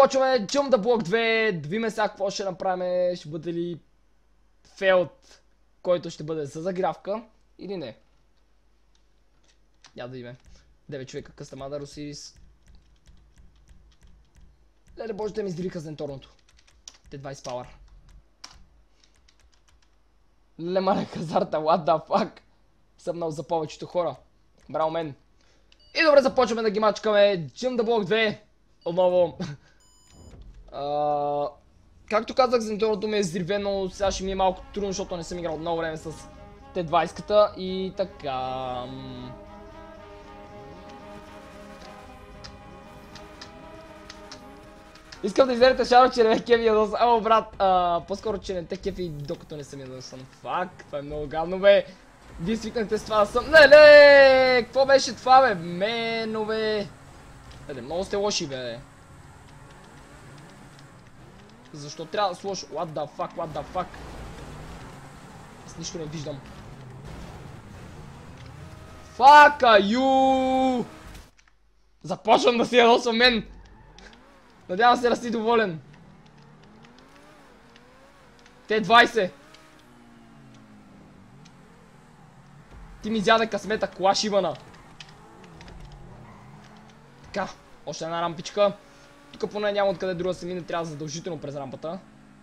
започваме Jump the Block 2. Да видим сега какво ще направим. Ще бъде ли фейлд, който ще бъде за загрявка или не. Я да видим. 9 човека, къстамада, Росирис. Леле боже, да ми издириха с денторното. Т20 Power. Леле мале хазарта, what the fuck. Съмнал за повечето хора. Браво мен. И добре, започваме да ги мачкаме. Jump the Block 2. Отново. Както казах, зенторното ми е взривено. Сега ще ми е малко трудно, защото не съм играл много време с Т20-ката. И така... Искам да изверите шаро, че не ме кефи ядосан. Ало брат, по-скоро, че не те кефи докато не съм ядосан. Фак, това е много гадно бе. Вие свикнахте с това да съм... Леле! Какво беше това бе? Мено бе! Леле, много сте лоши бе. Защо трябва да сложа? What the fuck, what the fuck? Аз нищо не виждам. Fuck you! Започвам да си ядосвам мен! Надявам се да си доволен. Т20. Ти ми изяде късмета, кола шибана. Така, още една рампичка. Тук поне няма откъде друга се мине, трябва задължително през рампата.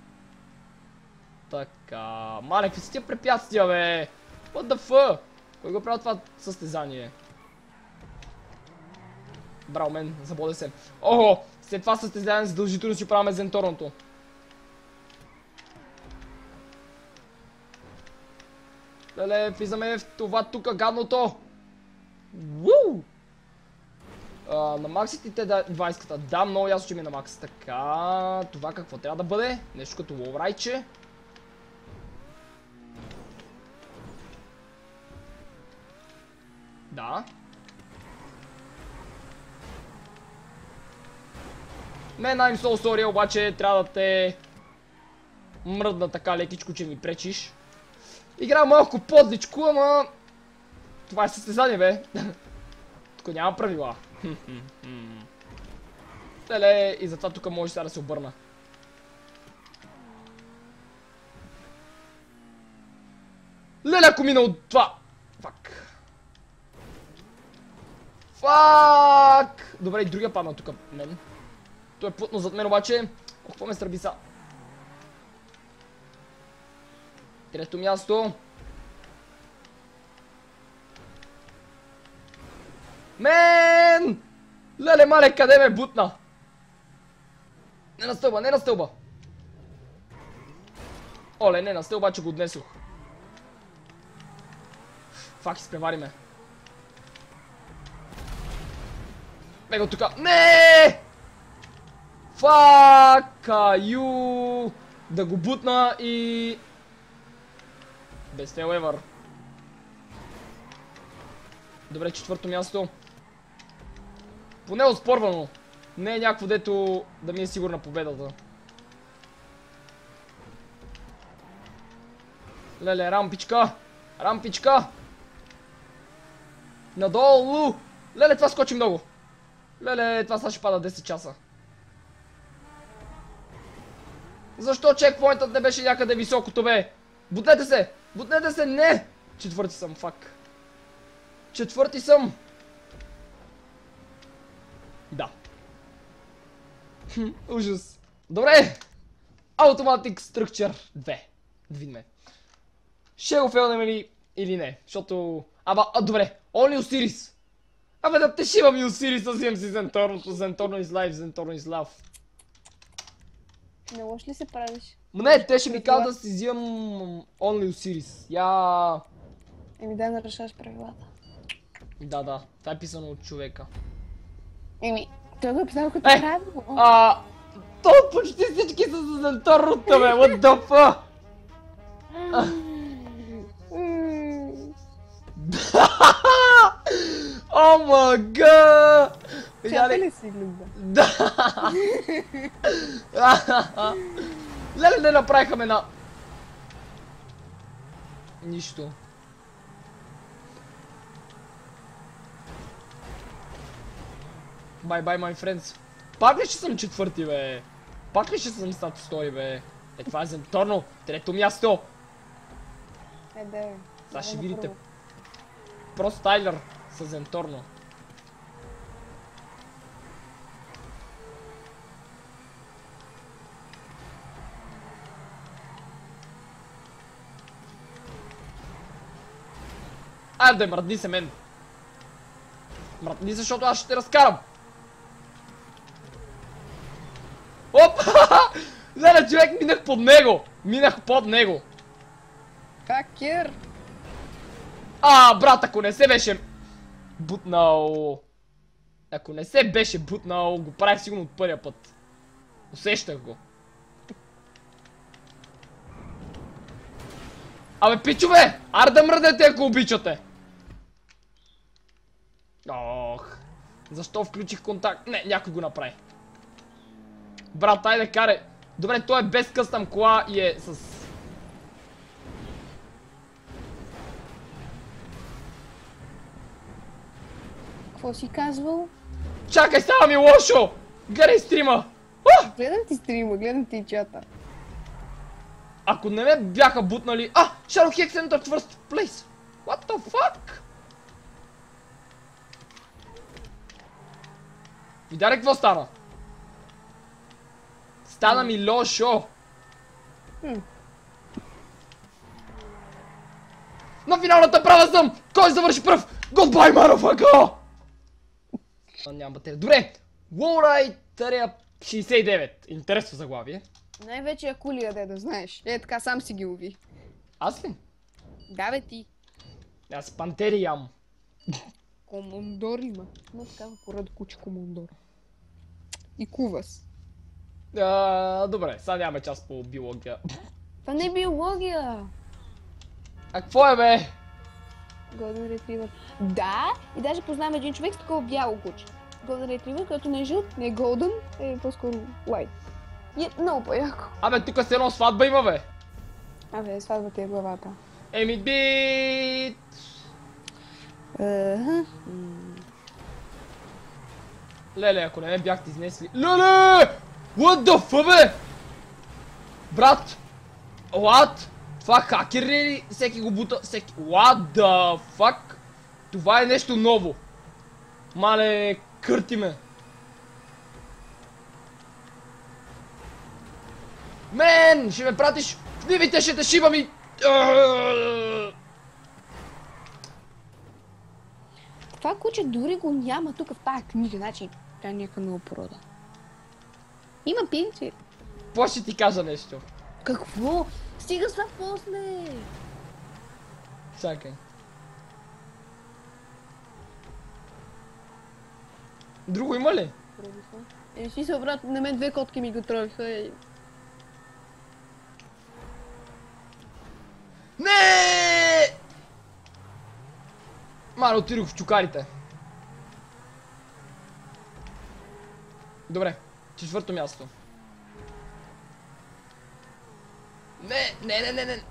Така, мале, какви са тия препятствия бе? What the fuck? Кой го прави това състезание? Браво мен, забоде се. Охо, след това състезание задължително си правим зенторното. Леле, влизаме в това тука гадното. Вуу! На максите Т20-ката. Да, много ясно, че ми е на макс. Така, това какво трябва да бъде? Нещо като лоурайче. Да. Мен I'm so sorry, обаче трябва да те мръдна така лекичко, че ми пречиш. Игра малко подличко, ама... Това е състезание бе. Тук няма правила. Леле, и затова тук може сега да се обърна. Леле, ако мина от това! Фак. Фак! Добре, и другия падна тук мен. Той е плътно зад мен обаче. Ох, какво ме сърби са? Трето място. Мен! Леле мале, къде ме бутна? Не на стълба, не на стълба. Оле, не на стълба, че го отнесох. Фак, изпревари ме. Бего тука. Не! Фака ю! Да го бутна и... Без фейл евър. Добре, четвърто място. Поне оспорвано. Не е някакво дето да ми е сигурна победата. Леле, рампичка! Рампичка! Надолу! Леле, това скочи много! Леле, това сега ще пада 10 часа. Защо чекпоинтът не беше някъде високото бе? Бутнете се! Бутнете се! Не! Четвърти съм, фак. Четвърти съм! Да. Ужас. Добре! Automatic Structure 2. Да видим. Ще го фейлнем ли или не? Защото... добре. Only Osiris. Да те шивам и Osiris, аз имам си зенторното. Зенторно is life, зенторно is love. Не лош ли се правиш? Не, те ще ми казват да си взимам Only Osiris. Еми дай нарушаваш правилата. Да. Това е писано от човека. Еми, той го е писал като правило. То почти всички са за зенторното бе, what the fuck? О мага! Чата ли си, Люба? Да! Леле, не направиха ме на... Нищо. Bye bye my friends. Пак ли ще съм четвърти, бе? Пак ли ще съм статус втори, бе? Това е Zentorno, трето място. Айде. Сега ще видите Про Стайлер с Zentorno. Айде, мръдни се мен. Мръдни се, защото аз ще те разкарам. Оп! Леле, човек, минах под него! Минах под него! Хакер! Брат, ако не се беше бутнал... Ако не се беше бутнал, го правих сигурно от първия път. Усещах го. Абе, пичове! Аре да мръднете, ако обичате! Ох... Защо включих контакт? Не, някой го направи. Брат, айде карай. Добре, той е без къстъм кола и е с... Какво си казвал? Чакай, става ми лошо! Гледай стрима! Гледам ти стрима, гледам ти чата. Ако не ме бяха бутнали... Shadow Hex entered first place! What the fuck? Видя ли какво стана? Стана ми лошо! На финалната права съм! Кой завърши пръв? Goodbye, motherfucker! Нямам батерия. Добре! Wallrider 69. Интересно заглавие. Най-вече Акулия, да знаеш. Така сам си ги лови. Аз ли? Да, бе ти. Аз пантери ям. Командор има. Има такава порода куче командор. И кувас. Добре, сега нямаме час по биология. Това не е биология. А какво е, бе? Golden Retriever. Да, и даже познавам един човек с такова бяло куче. Golden Retriever, който не е жълт, не е golden, е по-скоро white. И е много по-яко. Абе, тук се едно сватба има, бе. Абе, сватба ти е главата. Еми бит! Леле, ако не ме бяхте изнесли... Леле! What the fuck, бе? Брат! What? Това хакер ли? Всеки го бута... Всеки... What the fuck? Това е нещо ново. Мале, кърти ме. Мен! Ще ме пратиш в нивите, ще те шибам и... Това куче дори го няма тук в тази книга, значи тя е някаква нова порода. Има принцип. Какво ще ти кажа нещо? Какво? Стига са после! Чакай. Друго има ли? Си се брат, на мен две котки ми го тровиха. Не! Мале, отидох в чукарите. Добре, четвърто място. Не.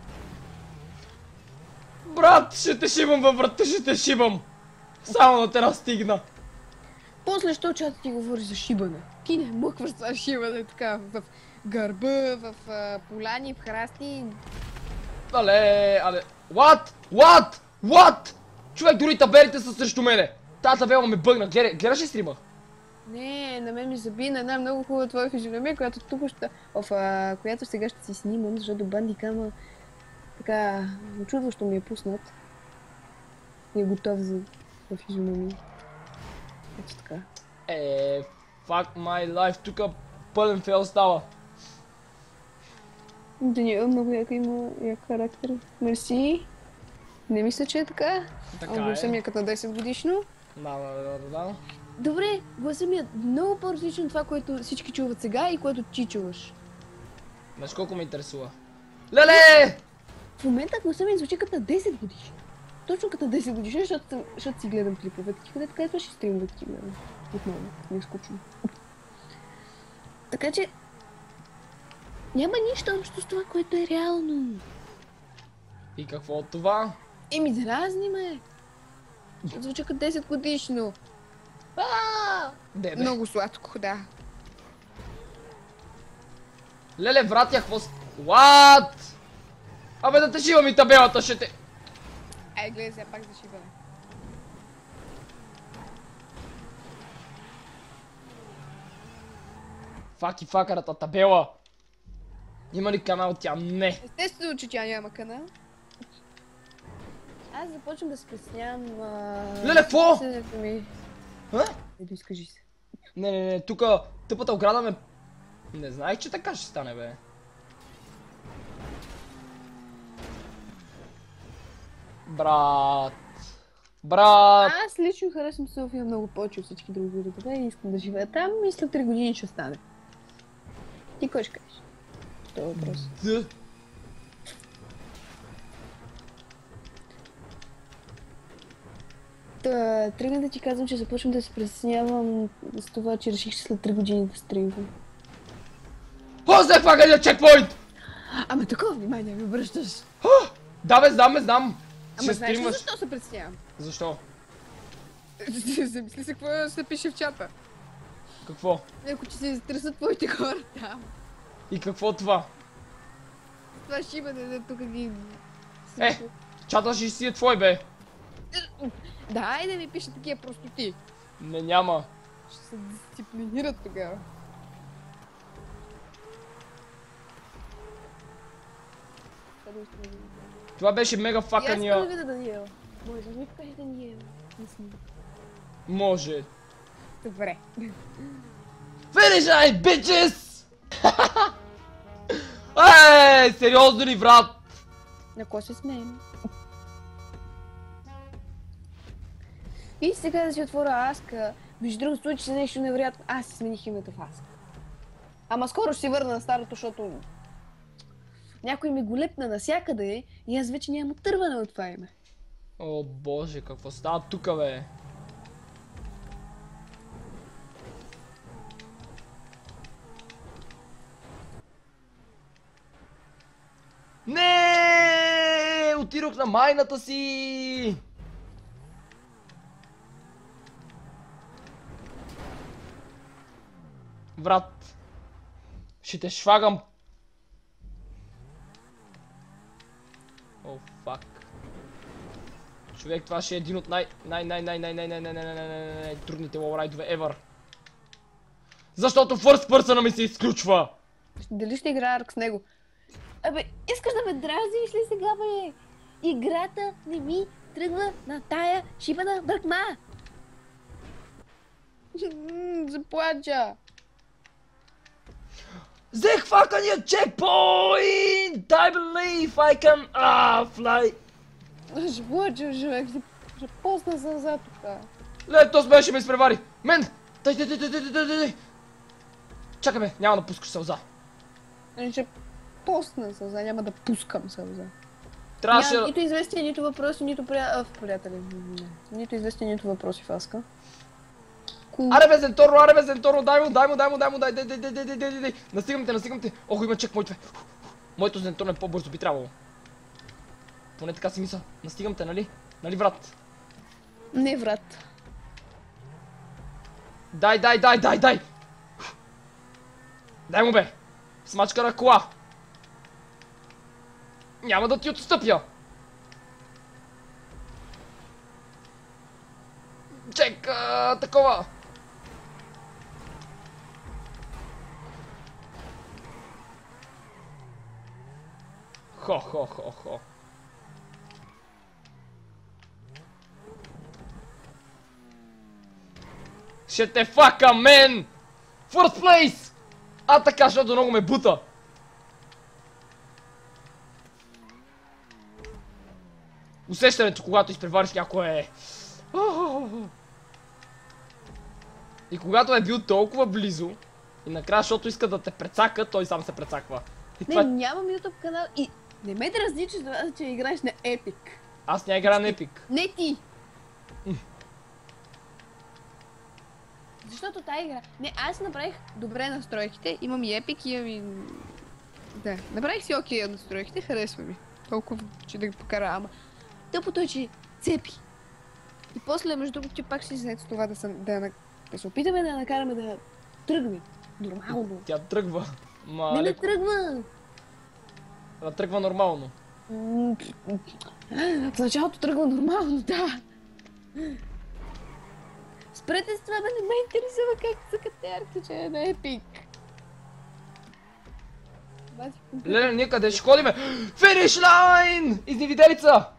Брат, ще те шибам във врата, ще те шибам. Само да те настигна. После, що чата ти говори за шибане? Ти не мъкваш това шибане така в гърба, в поляни, в храсти. Але. What? Човек, дори табелите са срещу мене. Тата табела ме бъгна. Гледаш ли стрима? Не, на мен ми заби на една много хубава твоя физиономия, която която сега ще си снимам, защото бандикама така очудващо ми е пуснат. И е готов за физиономия. Ето така. Fuck my life, тук пълен фейл става. Даниел много як характер. Мерси. Не мисля, че е така. Така гласа ми е. е като 10 годишно. Да. Добре, гласа ми е много по-различно от това, което всички чуват сега и което ти чуваш. Знаеш колко ме интересува? Леле! В момента гласа ми звучи като 10 годишно. Точно като 10 годишно, защото си гледам клипове. Ти където казваш и стрим да ти гледам. Отново, не е скучно. Така че няма нищо общо с това, което е реално. И какво от това? Еми, дразни ме. Звучи като 10 годишно. Дебе. Много сладко, да. Леле, вратя, хвост. What? Абе да те шивам и табелата, ще те... Ай, гледай сега пак за шибане. Факи факарата табела. Има ли канал тя? Не. Естествено, че тя няма канал. Аз започвам да се притеснявам... Леле, какво? Ми... А? Ето, изкажи се. Не, тука тъпата ограда ме... Не знаех, че така ще стане, бе. Брат. Аз лично харесвам София много повече от всички други градове и искам да живея там и след 3 години ще стане. Ти кой ще кажеш? Това е въпрос. Д. Тръгна да ти казвам, че започвам да се притеснявам с това, че реших след 3 години да стримвам. О, взех пакания чекпоинт! Ама такова внимание ми обръщаш. Да бе, знам. Ама Ще знаеш ли стримваш. защо се притеснявам? Защо? Замисли се какво се пише в чата. Какво? Ако че се изтресат твоите хора там. И какво това? Това ще има да тук ги... Чата ще си е твой, бе. Да, айде да ми пише такива простоти. Не, няма. Ще се дисциплинират тогава. Това беше мега И аз искам да факания. видя Даниела. Може да ми покажи Даниела. Може. Добре. Finish line, bitches! Сериозно ли, брат? На кой се смеем? И сега да си отворя Аска. Между другото, случи се нещо невероятно. Аз си смених името в Аска. Ама скоро ще си върна на старото, защото... някой ми го лепна навсякъде и аз вече нямам отърване от това име. О боже, какво става тука, бе? Не! Отидох на майната си! Брат, ще те швагам. О, фак. Човек, това ще е един от трудните лоурайдове ever. Защото first person ми се изключва. Дали ще играя Арк с него? Абе, искаш да ме дразниш ли сега, бе? Играта не ми тръгва на тая шибана бръкма. Заплача. Взех факания чекпоинт! I believe I can fly! Ще плача, човек. Ще посна сълза тука. Ле, то смеше ме изпревари! Мен! Дай! Чакай бе, няма да пускаш сълза. Ще посна сълза, няма да пускам сълза. Трябваше... Няма нито известия, нито въпроси, нито приятели. Нито известия, нито въпроси в Аска. Аре бе, Зенторно, дай му, дай. Настигам те. Ох, има чекпоинт, бе. Моето Зенторно е по-бързо, би трябвало. Поне така си мисля. Настигам те, нали? Нали, брат? Не, брат. Дай! Дай му, бе! Смачка на кола! Няма да ти отстъпя! Чека, такова! Хо. Ще те фака, мен! First place! А така, защото много ме бута! Усещането, когато изпревариш някое... И когато е бил толкова близо, и накрая, защото иска да те прецака, той сам се прецаква. И Не, това... нямам YouTube канал и не ме дразни, че играеш на Epic. Аз не играя на Epic. Не ти! Защото тази игра... Не, аз направих добре настройките, имам и Epic, имам и... Да, направих си окей настройките, харесва ми. Толкова, че да ги покара, ама... Тъпото е, че цепи. И после, между другото, пак ще си след това да се опитаме да накараме да тръгне. Нормално. Тя тръгва. Не леко. тръгва! Да тръгва нормално. В началото тръгва нормално, да. Спрете с това, бе, не ме интересува как са катерки, че е на епик. Леле, ние къде ще ходиме? Финиш лайн! Изневиделица!